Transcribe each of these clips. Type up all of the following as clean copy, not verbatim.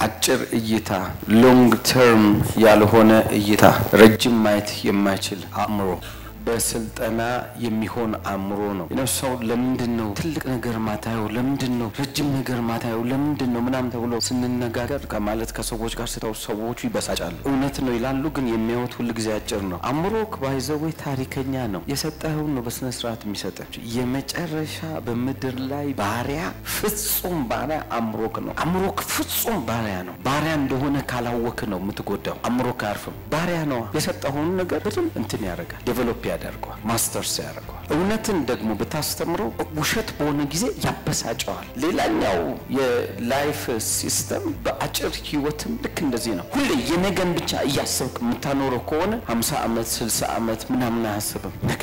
አጭር እይታ ሎንግ ተርም ያልሆነ እይታ ረጅም ማየት የማይችል አእምሮ በስልጠና የሚሆን አእምሮ ነው ሰው ለምንድነው ትልቅ ነገር ማታየው ለምንድነው ረጅም ነገር ማታየው ለምንድነው ምናምን ተብሎ ስንነጋገር ከማለት ከሰዎች ጋር ሰዎች ይበሳጫሉ እውነት ነው ይላሉ ግን የሚያዩት ሁሉ ጊዜ አጭር ነው አእምሮክ ባይዘው ታሪከኛ ነው የሰጠኸው ነው በስነ ስርዓት የሚሰጠው የመጨረሻ በመድር ላይ ባሪያ ፍጹም ባሪያ አእምሮክ ነው አእምሮክ ፍጹም ባሪያ ነው ባሪያ እንደሆነ ካላወክ ነው የምትጎዳው አእምሮክ አርፍም ባሪያ ነው የሰጠኸው ነገር በደም እንትን ያደርጋል ዴቨሎፕ ያደርጋል ማስተርስ ያደርጋል እውነትን ደግሞ በታስተምረው ውሸት በሆነ ጊዜ ያበሳጫዋል ሌላኛው የላይፍ ሲስተም በአጭር ህይወትም ልክ እንደዚህ ነው ሁሌ የነገን ብቻ እያሰብክ የምታኖረው ከሆነ 50 አመት 60 አመት ምናምን አያስብም ነገ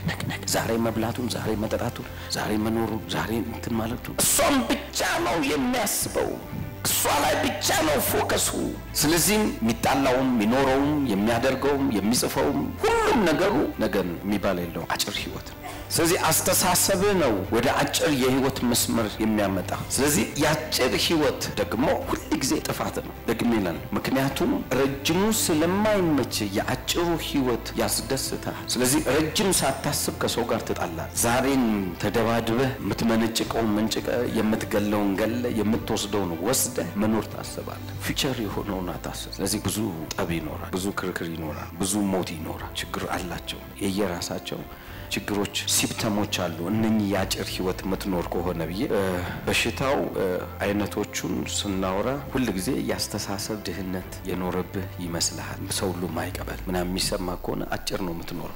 ዛሬ መብላቱን ዛሬ መጠጣቱን ዛሬ መኖሩን ዛሬ እንትን ማለቱ እሷም ብቻ ነው የሚያስበው እሷ ላይ ብቻ ነው ፎከሱ ስለዚህ ሚጣላውም ሚኖረውም የሚያደርገውም የሚጽፈውም ሁሉም ነገሩ ነገን የሚባል የለው አጭር ህይወት ስለዚህ አስተሳሰብ ነው ወደ አጭር የህይወት መስመር የሚያመጣ ስለዚህ ያጭር ህይወት ደግሞ ሁሉ ጊዜ ጥፋት ነው ደግሜላል ምክንያቱም ረጅሙ ስለማይመች ያጭሩ ህይወት ያስደስታል ስለዚህ ረጅም ሳታስብ ከሰው ጋር ትጣላል ዛሬን ተደባድበህ የምትመነጭቀው መንጭቀ የምትገለውን ገለ የምትወስደውን ወስደ መኖር ታስባለህ ፊቸር የሆነውን አታስብ ስለዚህ ብዙ ጠብ ይኖራል ብዙ ክርክር ይኖራል ብዙ ሞት ይኖራል ችግር አላቸው የየራሳቸው ችግሮች ሲምፕተሞች አሉ እነኚህ ያጭር ህይወት ምትኖር ከሆነ ብዬ በሽታው አይነቶቹን ስናወራ ሁሉ ጊዜ ያስተሳሰብ ድህነት የኖርብህ ይመስልሃል ሰው ሁሉ ማይቀበል ምናምን የሚሰማ ከሆነ አጭር ነው ምትኖር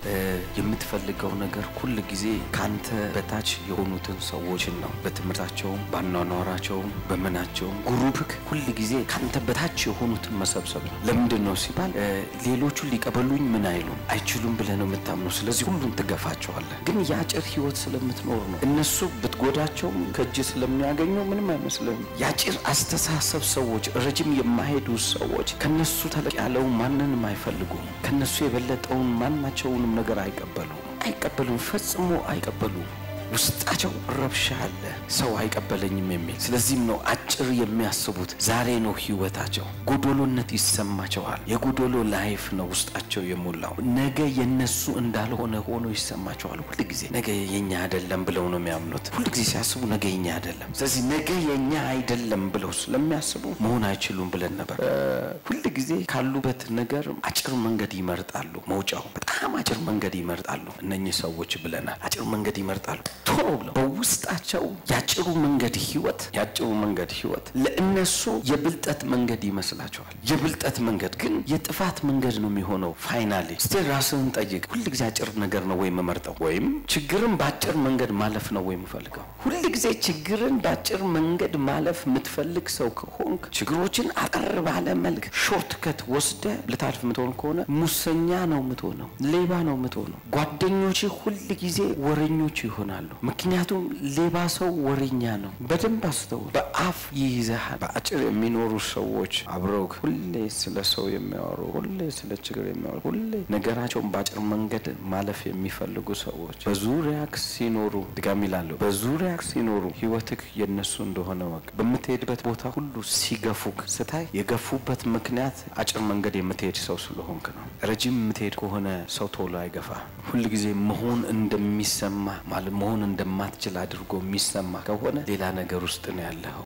የምትፈልገው ነገር ሁሉ ጊዜ ካንተ በታች የሆኑትን ሰዎችን ነው በትምርታቸው ባናናራቸው በመናቸው ግሩፕክ ሁሉ ጊዜ ካንተ በታች የሆኑትን መሰብሰብ ለምንድነው ሲባል ሌሎቹ ሊቀበሉኝ ምን አይሉ አይችሉም ብለህ ነው የምታምነው ስለዚህ ሁሉን ትገፋ ግን ያጭር ህይወት ስለምትኖር ነው እነሱ ብትጎዳቸው ከጅ ስለሚያገኙ ምንም አይመስልም ያጭር አስተሳሰብ ሰዎች ረጅም የማይሄዱ ሰዎች ከነሱ ተለቅ ያለው ማንንም አይፈልጉም ከነሱ የበለጠውን ማናቸውንም ነገር አይቀበሉም ፈጽሞ አይቀበሉም ውስጣቸው ረብሻ አለ ሰው አይቀበለኝም የሚል ስለዚህም ነው አጭር የሚያስቡት ዛሬ ነው ህይወታቸው ጎዶሎነት ይሰማቸዋል የጎዶሎ ላይፍ ነው ውስጣቸው የሞላው ነገ የነሱ እንዳልሆነ ሆኖ ይሰማቸዋል ሁሉ ጊዜ ነገ የኛ አይደለም ብለው ነው የሚያምኑት ሁሉ ጊዜ ሲያስቡ ነገ የኛ አይደለም ስለዚህ ነገ የኛ አይደለም ብለው ስለሚያስቡ መሆን አይችሉም ብለን ነበር ሁሉ ጊዜ ካሉበት ነገር አጭር መንገድ ይመርጣሉ መውጫው በጣም አጭር መንገድ ይመርጣሉ እነኚህ ሰዎች ብለናል አጭር መንገድ ይመርጣሉ ቶሎ ብለው በውስጣቸው ያጭሩ መንገድ ህይወት ለእነሱ የብልጠት መንገድ ይመስላቸዋል የብልጠት መንገድ ግን የጥፋት መንገድ ነው የሚሆነው ፋይናሊ ስቲል ራስን ጠይቅ ሁሉ ጊዜ አጭር ነገር ነው ወይ መመርጠው ወይም ችግርን ባጭር መንገድ ማለፍ ነው ወይ መፈልገው ሁሉ ጊዜ ችግርን ባጭር መንገድ ማለፍ የምትፈልግ ሰው ከሆንክ ችግሮችን አቀር ባለ መልክ ሾርት ከት ወስደ ልታልፍ ምትሆን ከሆነ ሙሰኛ ነው ምትሆነው ሌባ ነው ምትሆነው ጓደኞች ሁሉ ጊዜ ወረኞች ይሆናሉ ምክንያቱም ሌባ ሰው ወረኛ ነው በደንብ አስተው በአፍ ይይዛል በአጭር የሚኖሩ ሰዎች አብረው ሁሌ ስለ ሰው የሚያወሩ ሁሌ ስለ ችግር የሚያወሩ ሁሌ ነገራቸውን ባጭር መንገድ ማለፍ የሚፈልጉ ሰዎች በዙሪያክ ሲኖሩ ድጋሚላሉ በዙሪያክ ሲኖሩ ህይወትክ የነሱ እንደሆነ ወቅ በመተሄድበት ቦታ ሁሉ ሲገፉክ ስታይ የገፉበት ምክንያት አጭር መንገድ የምትሄድ ሰው ስለሆንክ ነው ረጅም የምትሄድ ከሆነ ሰው ቶሎ አይገፋ ሁሉ ጊዜ መሆን እንደሚሰማ ማለት መሆን እንደማትችል አድርጎ የሚሰማ ከሆነ ሌላ ነገር ውስጥ ነው ያለው